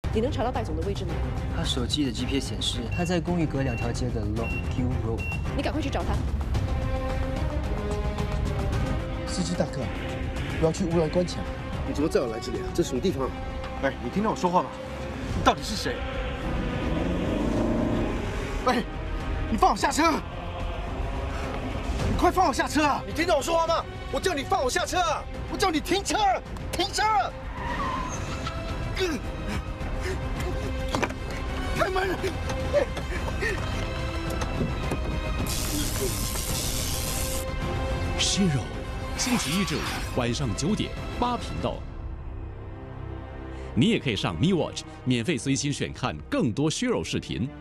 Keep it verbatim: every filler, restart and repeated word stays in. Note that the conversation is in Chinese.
你能查到戴总的位置吗？ 他手机的 G P S 显示他在公寓隔两条街的 Longview Road。 你赶快去找他。 司机大哥，我要去乌兰关卡。 你怎么再要来这里啊？这什么地方？ 哎，你听到我说话吗？你到底是谁？哎，你放我下车！你快放我下车啊！ 你听到我说话吗？我叫你放我下车！ 我叫你停车！停车！开门！ 血肉，星期一至五晚上九点八频道。你也可以上 Me Watch 免费随心选看更多血肉视频。